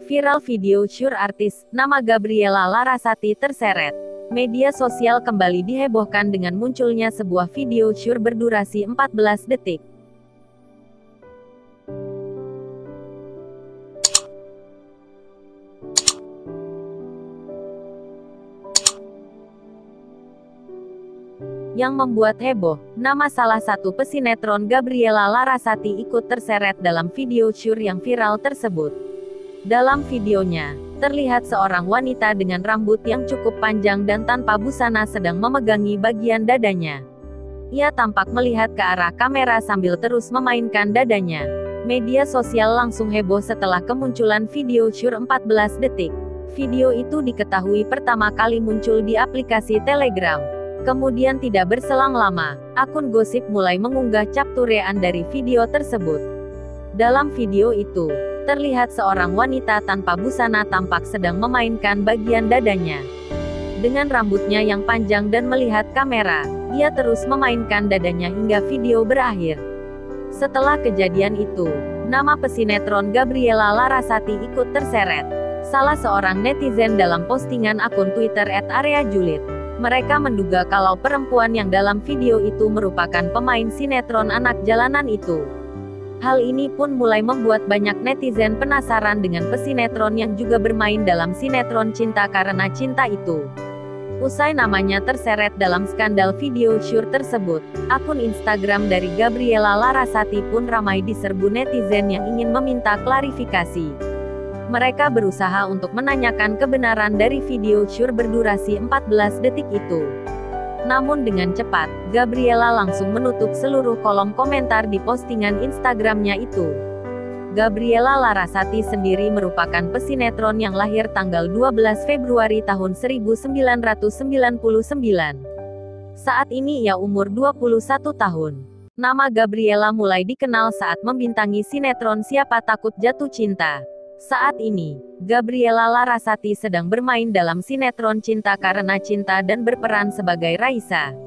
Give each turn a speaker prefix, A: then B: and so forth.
A: Viral video syur artis, nama Gabriela Larasati terseret. Media sosial kembali dihebohkan dengan munculnya sebuah video syur berdurasi 14 detik. Yang membuat heboh, nama salah satu pesinetron Gabriela Larasati ikut terseret dalam video syur yang viral tersebut. Dalam videonya, terlihat seorang wanita dengan rambut yang cukup panjang dan tanpa busana sedang memegangi bagian dadanya. Ia tampak melihat ke arah kamera sambil terus memainkan dadanya. Media sosial langsung heboh setelah kemunculan video syur 14 detik. Video itu diketahui pertama kali muncul di aplikasi Telegram. Kemudian tidak berselang lama, akun gosip mulai mengunggah capturean dari video tersebut. Dalam video itu, terlihat seorang wanita tanpa busana tampak sedang memainkan bagian dadanya. Dengan rambutnya yang panjang dan melihat kamera, ia terus memainkan dadanya hingga video berakhir. Setelah kejadian itu, nama pesinetron Gabriela Larasati ikut terseret. Salah seorang netizen dalam postingan akun Twitter @areajulit. Mereka menduga kalau perempuan yang dalam video itu merupakan pemain sinetron anak jalanan itu. Hal ini pun mulai membuat banyak netizen penasaran dengan pesinetron yang juga bermain dalam sinetron Cinta Karena Cinta itu. Usai namanya terseret dalam skandal video syur tersebut, akun Instagram dari Gabriela Larasati pun ramai diserbu netizen yang ingin meminta klarifikasi. Mereka berusaha untuk menanyakan kebenaran dari video syur berdurasi 14 detik itu. Namun dengan cepat, Gabriela langsung menutup seluruh kolom komentar di postingan Instagramnya itu. Gabriela Larasati sendiri merupakan pesinetron yang lahir tanggal 12 Februari tahun 1999. Saat ini ia umur 21 tahun. Nama Gabriela mulai dikenal saat membintangi sinetron Siapa Takut Jatuh Cinta. Saat ini, Gabriela Larasati sedang bermain dalam sinetron Cinta Karena Cinta dan berperan sebagai Raisa.